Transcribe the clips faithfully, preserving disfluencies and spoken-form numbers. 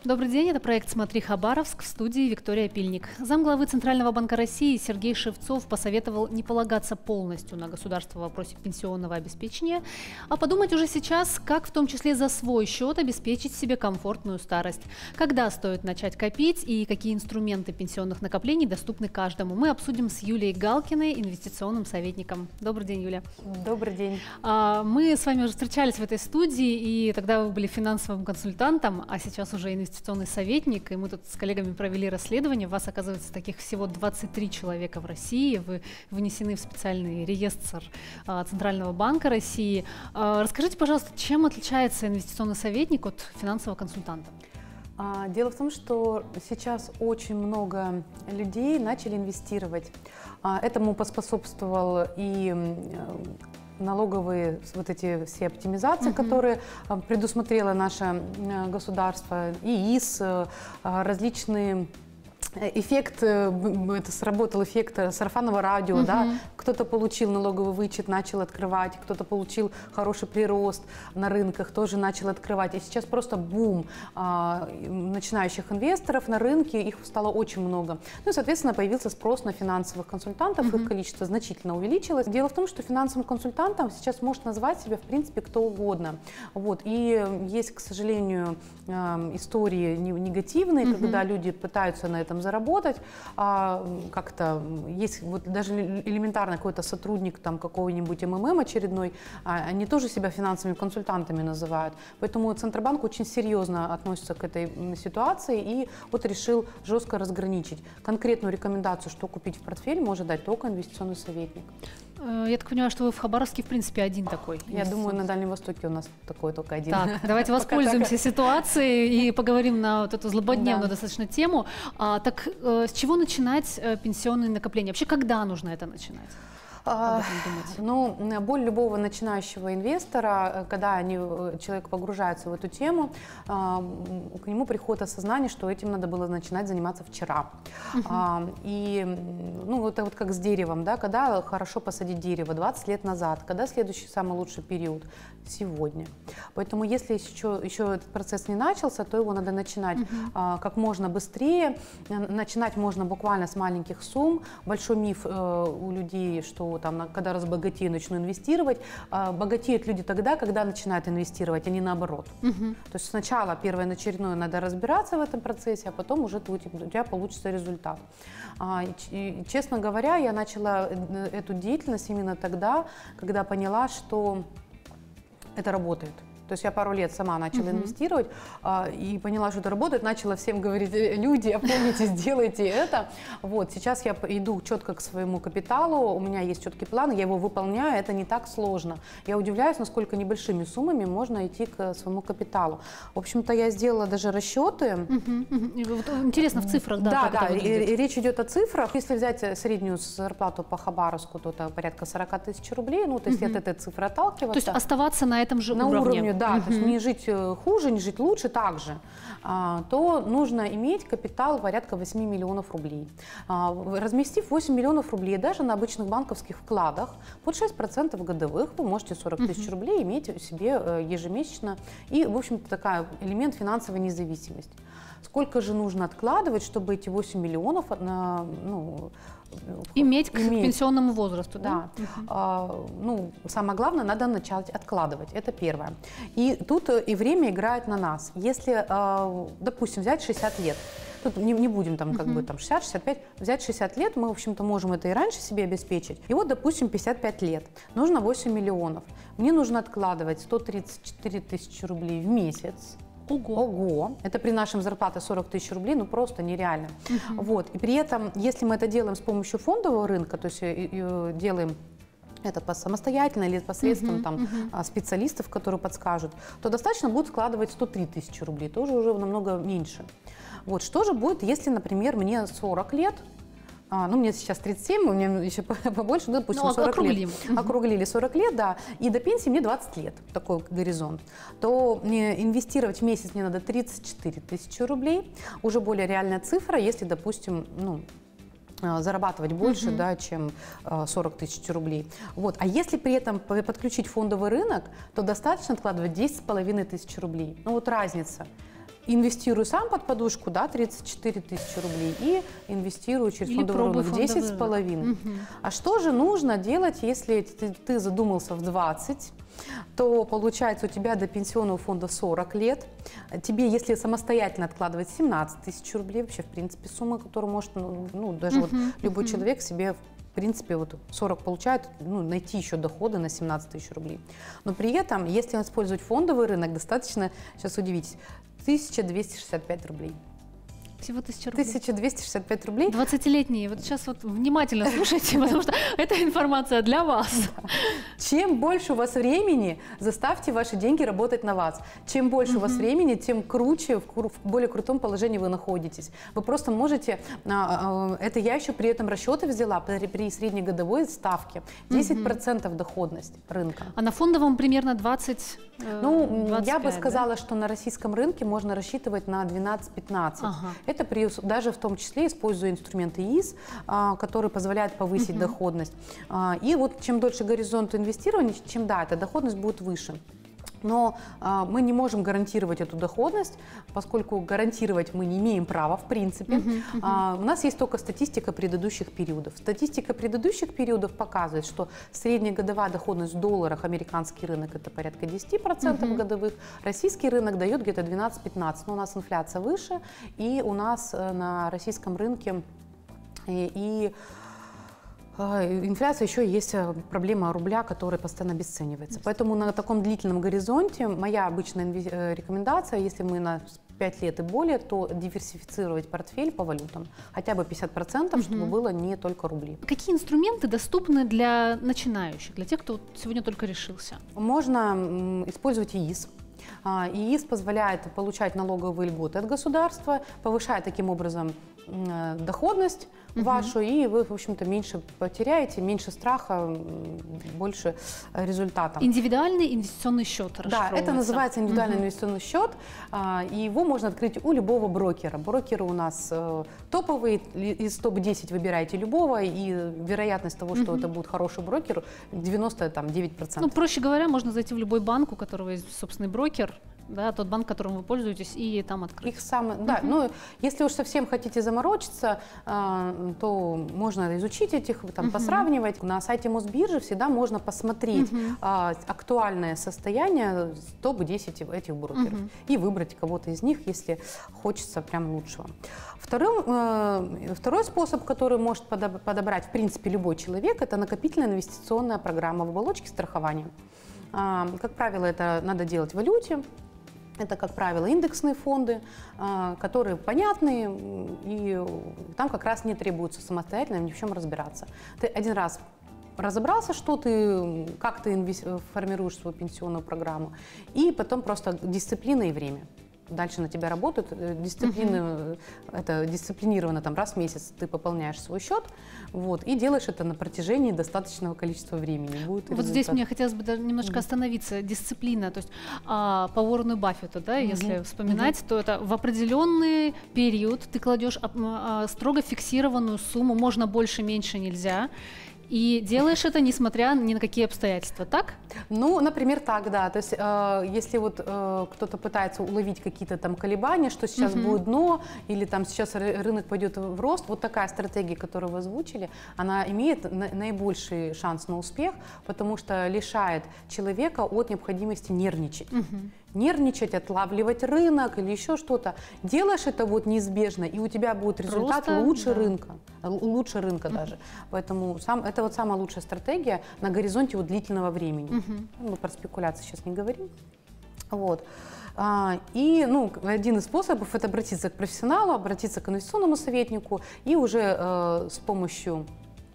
Добрый день, это проект «Смотри Хабаровск», в студии Виктория Пильник. Замглавы Центрального банка России Сергей Шевцов посоветовал не полагаться полностью на государство в вопросе пенсионного обеспечения, а подумать уже сейчас, как в том числе за свой счет обеспечить себе комфортную старость. Когда стоит начать копить и какие инструменты пенсионных накоплений доступны каждому. Мы обсудим с Юлией Галкиной, инвестиционным советником. Добрый день, Юля. Добрый день. Мы с вами уже встречались в этой студии, и тогда вы были финансовым консультантом, а сейчас уже инвестиционным инвестиционный советник, и мы тут с коллегами провели расследование. У вас, оказывается, таких всего двадцать три человека в России. Вы внесены в специальный реестр а, Центрального банка России. А, расскажите, пожалуйста, чем отличается инвестиционный советник от финансового консультанта? Дело в том, что сейчас очень много людей начали инвестировать. Этому поспособствовал и налоговые вот эти все оптимизации, uh-huh. которые предусмотрело наше государство, и ИИС, различные эффект, это сработал эффект сарафанного радио, uh-huh. да, кто-то получил налоговый вычет, начал открывать, кто-то получил хороший прирост на рынках, тоже начал открывать. И сейчас просто бум а, начинающих инвесторов на рынке, их стало очень много. Ну и, соответственно, появился спрос на финансовых консультантов, uh-huh. их количество значительно увеличилось. Дело в том, что финансовым консультантом сейчас может назвать себя, в принципе, кто угодно. Вот. И есть, к сожалению, истории негативные, uh-huh. когда люди пытаются на этом заработать, а, как-то есть вот даже элементарно какой-то сотрудник там какого-нибудь МММ очередной, а, они тоже себя финансовыми консультантами называют. Поэтому Центробанк очень серьезно относится к этой ситуации и вот решил жестко разграничить. Конкретную рекомендацию, что купить в портфель, может дать только инвестиционный советник. Я так понимаю, что вы в Хабаровске, в принципе, один такой. Я думаю, на Дальнем Востоке у нас такой только один. Так, давайте воспользуемся ситуацией и поговорим на вот эту злободневную да. достаточно тему. А, так с чего начинать пенсионные накопления? Вообще, когда нужно это начинать? Ну, боль любого начинающего инвестора, когда они, человек погружается в эту тему, к нему приходит осознание, что этим надо было начинать заниматься вчера. Uh-huh. И ну, это вот как с деревом, да, когда хорошо посадить дерево двадцать лет назад, когда следующий самый лучший период? Сегодня. Поэтому если еще, еще этот процесс не начался, то его надо начинать uh-huh. как можно быстрее. Начинать можно буквально с маленьких сумм. Большой миф у людей, что там, когда разбогатею, начну инвестировать. Богатеют люди тогда, когда начинают инвестировать, а не наоборот. Uh-huh. То есть сначала первое начальное надо разбираться в этом процессе, а потом уже у тебя получится результат. И, честно говоря, я начала эту деятельность именно тогда, когда поняла, что это работает. То есть я пару лет сама начала uh-huh. инвестировать а, и поняла, что это работает, начала всем говорить: люди, опомнитесь, сделайте это. Вот, сейчас я иду четко к своему капиталу, у меня есть четкий план, я его выполняю, это не так сложно. Я удивляюсь, насколько небольшими суммами можно идти к своему капиталу. В общем-то, я сделала даже расчеты. Uh-huh. Uh-huh. Вот интересно в цифрах, да? Да, да, и, речь идет о цифрах. Если взять среднюю зарплату по Хабаровску, то это порядка сорок тысяч рублей, ну, то есть uh-huh. от этой цифры отталкиваться. То есть оставаться на этом же на уровне? уровне, да, uh-huh. то есть не жить хуже, не жить лучше также, а, то нужно иметь капитал порядка восьми миллионов рублей. А, разместив восемь миллионов рублей даже на обычных банковских вкладах, под шесть процентов годовых вы можете сорок тысяч uh-huh. рублей иметь себе ежемесячно. И, в общем-то, такой элемент финансовой независимости. Сколько же нужно откладывать, чтобы эти восемь миллионов на, ну, иметь к иметь. пенсионному возрасту, да? Да. Uh-huh. А, ну, самое главное, надо начать откладывать. Это первое. И тут и время играет на нас. Если, допустим, взять шестьдесят лет, тут не, не будем там как uh-huh. бы там шестьдесят шестьдесят пять, взять шестьдесят лет, мы, в общем-то, можем это и раньше себе обеспечить. И вот, допустим, пятьдесят пять лет, нужно восемь миллионов. Мне нужно откладывать сто тридцать четыре тысячи рублей в месяц. Ого. Ого! Это при нашем зарплате сорок тысяч рублей, ну просто нереально. Uh-huh. Вот. И при этом, если мы это делаем с помощью фондового рынка, то есть и, и, делаем это самостоятельно или посредством uh-huh, там, uh-huh. специалистов, которые подскажут, то достаточно будет складывать сто три тысячи рублей, тоже уже намного меньше. Вот. Что же будет, если, например, мне сорок лет, А, ну, мне сейчас тридцать семь, у меня еще побольше, ну, допустим, ну, сорок округлим. лет. Округлили сорок лет, да, и до пенсии мне двадцать лет, такой горизонт. То мне инвестировать в месяц мне надо тридцать четыре тысячи рублей, уже более реальная цифра, если, допустим, ну, зарабатывать больше, uh-huh. да, чем сорок тысяч рублей. Вот. А если при этом подключить фондовый рынок, то достаточно откладывать десять с половиной тысяч рублей. Ну вот разница. инвестирую сам под подушку, да, тридцать четыре тысячи рублей, и инвестирую через Или фондовый рынок фондовый десять с половиной. Угу. А что же нужно делать, если ты, ты задумался в двадцать, то получается у тебя до пенсионного фонда сорок лет. Тебе, если самостоятельно откладывать семнадцать тысяч рублей, вообще, в принципе, сумма, которую может, ну, ну даже uh-huh, вот любой uh-huh. человек себе, в принципе, вот сорок получает, ну, найти еще доходы на семнадцать тысяч рублей. Но при этом, если использовать фондовый рынок, достаточно, сейчас удивитесь, тысяча двести шестьдесят пять рублей. Всего тысяча рублей. тысяча двести шестьдесят пять рублей. двадцатилетние, вот сейчас вот внимательно слушайте, потому что эта информация для вас. Чем больше у вас времени, заставьте ваши деньги работать на вас. Чем больше у вас времени, тем круче, в более крутом положении вы находитесь. Вы просто можете, это я еще при этом расчеты взяла, при среднегодовой ставке, десять процентов доходность рынка. А на фондовом примерно двадцать? Ну, двадцать пять, я бы сказала, да? Что на российском рынке можно рассчитывать на двенадцать-пятнадцать. Ага. Это при, даже в том числе используя инструменты ИИС, а, которые позволяют повысить uh-huh. доходность. А, и вот чем дольше горизонт инвестирования, чем да, эта доходность будет выше. Но а, мы не можем гарантировать эту доходность, поскольку гарантировать мы не имеем права в принципе. Uh-huh, uh-huh. А, у нас есть только статистика предыдущих периодов. Статистика предыдущих периодов показывает, что среднегодовая доходность в долларах, американский рынок это порядка десять процентов uh-huh. годовых, российский рынок дает где-то двенадцать-пятнадцать. Но у нас инфляция выше, и у нас на российском рынке и, и инфляция, еще есть проблема рубля, который постоянно обесценивается. Поэтому на таком длительном горизонте моя обычная рекомендация, если мы на пять лет и более, то диверсифицировать портфель по валютам. Хотя бы пятьдесят процентов, угу. чтобы было не только рубли. Какие инструменты доступны для начинающих, для тех, кто сегодня только решился? Можно использовать ИИС. ИИС позволяет получать налоговые льготы от государства, повышает таким образом доходность uh-huh. вашу, и вы, в общем-то, меньше потеряете, меньше страха, больше результата. Индивидуальный инвестиционный счет. Да, это называется индивидуальный uh-huh. инвестиционный счет, и его можно открыть у любого брокера. Брокеры у нас топовые, из топ десять выбираете любого, и вероятность того, что uh-huh. это будет хороший брокер, девяносто девять процентов. Ну, проще говоря, можно зайти в любой банк, у которого есть собственный брокер, да, тот банк, которым вы пользуетесь, и там открыть. Их самые, uh-huh. да, ну, если уж совсем хотите заморочиться, э, то можно изучить этих, там, uh-huh. посравнивать. На сайте Мосбиржи всегда можно посмотреть uh-huh. э, актуальное состояние топ десять этих брокеров uh-huh. и выбрать кого-то из них, если хочется прям лучшего. Вторым, э, второй способ, который может подобрать, в принципе, любой человек, это накопительная инвестиционная программа в оболочке страхования. Э, как правило, это надо делать в валюте. Это, как правило, индексные фонды, которые понятные, и там как раз не требуется самостоятельно ни в чем разбираться. Ты один раз разобрался, что ты, как ты инвес- формируешь свою пенсионную программу, и потом просто дисциплина и время. Дальше на тебя работают, дисциплины, uh-huh. это дисциплинированно, там, раз в месяц ты пополняешь свой счет, вот, и делаешь это на протяжении достаточного количества времени. Будет вот результат. Здесь мне хотелось бы даже немножко uh-huh. остановиться. Дисциплина, то есть а, по Уоррену Баффету, да, uh-huh. если вспоминать, uh-huh. то это в определенный период ты кладешь а, а, строго фиксированную сумму, можно больше, меньше нельзя. И делаешь это, несмотря ни на какие обстоятельства, так? Ну, например, так, да. То есть, э, если вот э, кто-то пытается уловить какие-то там колебания, что сейчас uh-huh. будет дно, или там сейчас рынок пойдет в рост, вот такая стратегия, которую вы озвучили, она имеет на- наибольший шанс на успех, потому что лишает человека от необходимости нервничать. Uh-huh. Нервничать, отлавливать рынок или еще что-то. Делаешь это вот неизбежно, и у тебя будет результат Просто, лучше да. рынка. Лучше рынка uh-huh. даже. Поэтому сам, это вот самая лучшая стратегия на горизонте вот длительного времени. Uh-huh. Мы про спекуляции сейчас не говорим. Вот. А, и ну, один из способов – это обратиться к профессионалу, обратиться к инвестиционному советнику и уже э, с помощью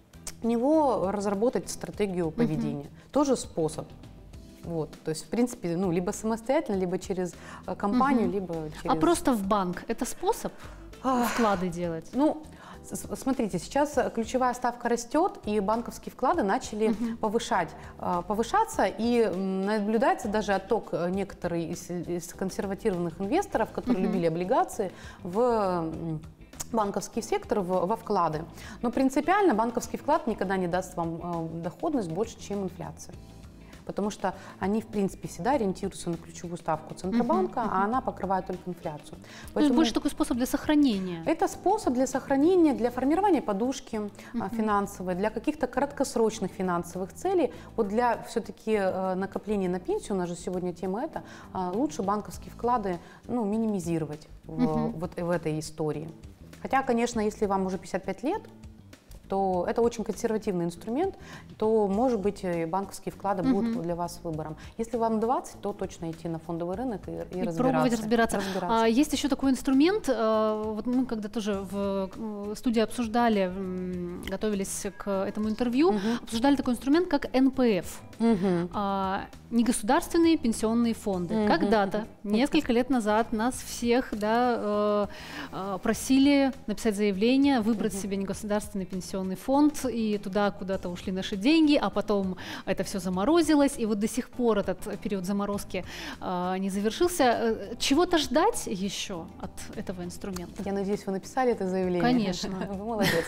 него разработать стратегию поведения. Uh-huh. Тоже способ. Вот, то есть, в принципе, ну, либо самостоятельно, либо через компанию, угу. либо через… А просто в банк – это способ вклады делать? Ну, смотрите, сейчас ключевая ставка растет, и банковские вклады начали угу. повышать, повышаться, и наблюдается даже отток некоторых из, из консервативных инвесторов, которые угу. любили облигации, в банковский сектор, в, во вклады. Но принципиально банковский вклад никогда не даст вам доходность больше, чем инфляция. потому что они, в принципе, всегда ориентируются на ключевую ставку Центробанка, uh-huh, uh-huh. а она покрывает только инфляцию. Поэтому... То есть больше такой способ для сохранения? Это способ для сохранения, для формирования подушки uh-huh. финансовой, для каких-то краткосрочных финансовых целей. Вот для все-таки накопления на пенсию, у нас же сегодня тема эта, лучше банковские вклады ну, минимизировать в, uh-huh. вот в этой истории. Хотя, конечно, если вам уже пятьдесят пять лет, то это очень консервативный инструмент, то, может быть, и банковские вклады uh-huh. будут для вас выбором. Если вам двадцать, то точно идти на фондовый рынок и, и, и разбираться. Пробовать разбираться. разбираться. А, есть еще такой инструмент, вот мы когда тоже в студии обсуждали, готовились к этому интервью, uh-huh. обсуждали такой инструмент, как эн пэ эф. Uh-huh. А, негосударственные пенсионные фонды. Uh-huh. Когда-то, несколько лет назад, нас всех да, э, просили написать заявление, выбрать uh-huh. себе негосударственный пенсионный фонд, и туда куда-то ушли наши деньги, а потом это все заморозилось, и вот до сих пор этот период заморозки э, не завершился. Чего-то ждать еще от этого инструмента? Я надеюсь, вы написали это заявление. Конечно. Вы молодец.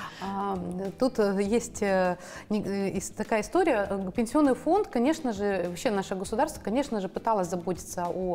Тут есть такая история. Пенсионный фонд, конечно же, вообще наше государство, конечно же, пыталось заботиться о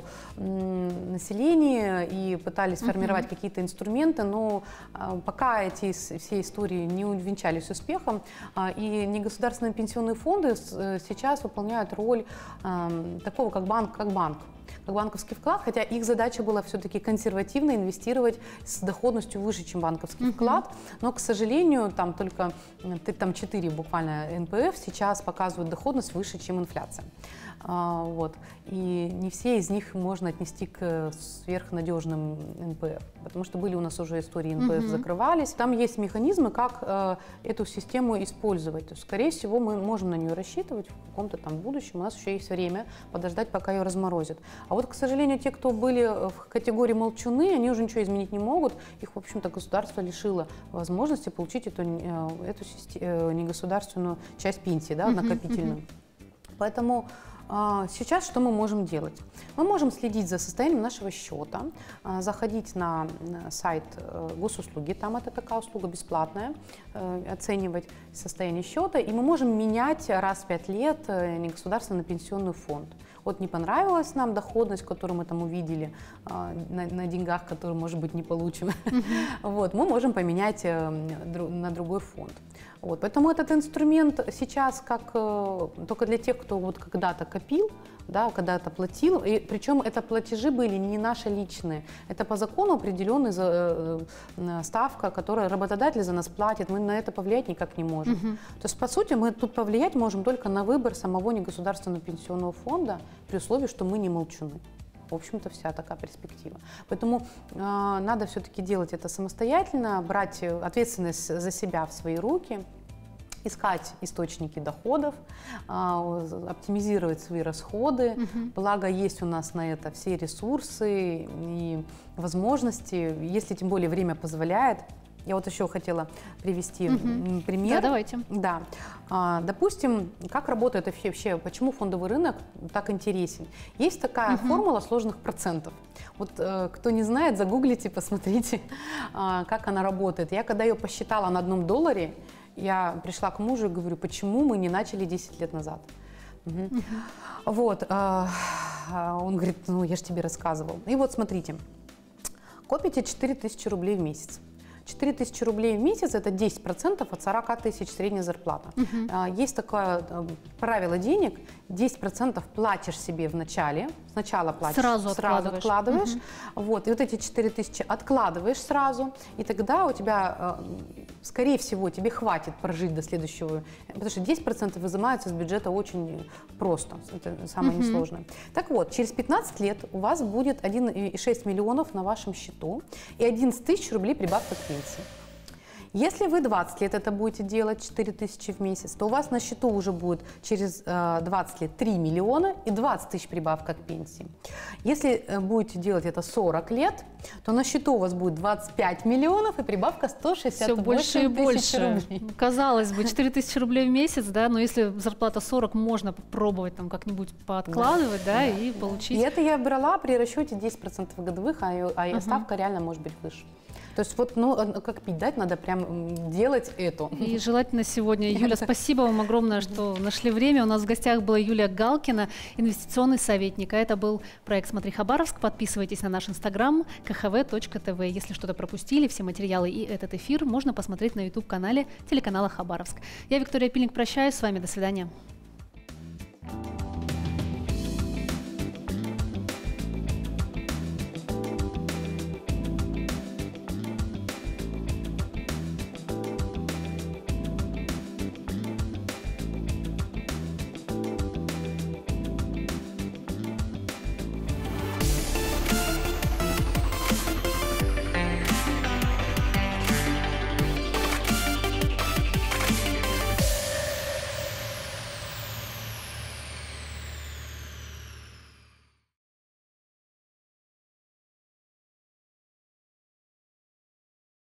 населении и пытались формировать uh-huh. какие-то инструменты, но пока эти все истории не увенчались успехом, и негосударственные пенсионные фонды сейчас выполняют роль такого, как банк, как банк. как банковский вклад, хотя их задача была все-таки консервативно инвестировать с доходностью выше, чем банковский uh-huh. вклад, но, к сожалению, там только там четыре буквально эн пэ эф сейчас показывают доходность выше, чем инфляция. А, вот. И не все из них можно отнести к сверхнадежным эн пэ эф, потому что были у нас уже истории, эн пэ эф uh-huh. закрывались. Там есть механизмы, как э, эту систему использовать. То есть, скорее всего, мы можем на нее рассчитывать в каком-то там будущем. У нас еще есть время подождать, пока ее разморозят. А вот, к сожалению, те, кто были в категории молчуны, они уже ничего изменить не могут. Их, в общем-то, государство лишило возможности получить эту, эту негосударственную часть пенсии, да, накопительную. Поэтому сейчас что мы можем делать? Мы можем следить за состоянием нашего счета, заходить на сайт госуслуги, там это такая услуга бесплатная, оценивать состояние счета, и мы можем менять раз в пять лет негосударственный пенсионный фонд. Вот не понравилась нам доходность, которую мы там увидели на, на деньгах, которые, может быть, не получим, uh-huh. вот, мы можем поменять на другой фонд. Вот, поэтому этот инструмент сейчас как только для тех, кто вот когда-то копил, да, когда-то платил, и причем это платежи были не наши личные, это по закону определенная э, э, ставка, которую работодатель за нас платит, мы на это повлиять никак не можем. Uh-huh. То есть, по сути, мы тут повлиять можем только на выбор самого негосударственного пенсионного фонда, при условии, что мы не молчуны. В общем-то, вся такая перспектива. Поэтому э, надо все-таки делать это самостоятельно, брать ответственность за себя в свои руки, искать источники доходов, оптимизировать свои расходы. Uh-huh. Благо, есть у нас на это все ресурсы и возможности, если тем более время позволяет. Я вот еще хотела привести uh-huh. пример. Да, давайте. Да. Допустим, как работает вообще, почему фондовый рынок так интересен? Есть такая uh-huh. формула сложных процентов. Вот кто не знает, загуглите, посмотрите, как она работает. Я когда ее посчитала на одном долларе, я пришла к мужу и говорю, почему мы не начали десять лет назад. Угу. Uh-huh. Вот, он говорит, ну я же тебе рассказывал. И вот смотрите, копите четыре тысячи рублей в месяц. четыре тысячи рублей в месяц – это десять процентов от сорок тысяч средняя зарплата. Uh-huh. Есть такое правило денег, десять процентов платишь себе в начале, сначала платишь, сразу, сразу откладываешь, откладываешь, uh-huh. вот, и вот эти четыре тысячи откладываешь сразу, и тогда у тебя, скорее всего, тебе хватит прожить до следующего, потому что десять процентов изымаются из бюджета очень просто, это самое uh-huh. несложное. Так вот, через пятнадцать лет у вас будет один и шесть миллионов на вашем счету и одиннадцать тысяч рублей прибавка к пенсии. Если вы двадцать лет это будете делать, четыре тысячи в месяц, то у вас на счету уже будет через э, двадцать лет три миллиона и двадцать тысяч прибавка к пенсии. Если э, будете делать это сорок лет, то на счету у вас будет двадцать пять миллионов и прибавка сто шестьдесят восемь тысяч рублей. Казалось бы, четыре тысячи рублей в месяц, да, но если зарплата сорок, можно попробовать там как-нибудь пооткладывать, да, да, да и получить. И это я брала при расчете десять процентов годовых, а, а uh-huh. ставка реально может быть выше. То есть вот, ну, как пить дать, надо прям делать это. И желательно сегодня. Юля, спасибо вам огромное, что нашли время. У нас в гостях была Юлия Галкина, инвестиционный советник. А это был проект «Смотри Хабаровск». Подписывайтесь на наш инстаграм ка ха вэ точка тэ вэ. Если что-то пропустили, все материалы и этот эфир можно посмотреть на ютуб-канале телеканала «Хабаровск». Я, Виктория Пильник, прощаюсь с вами. До свидания.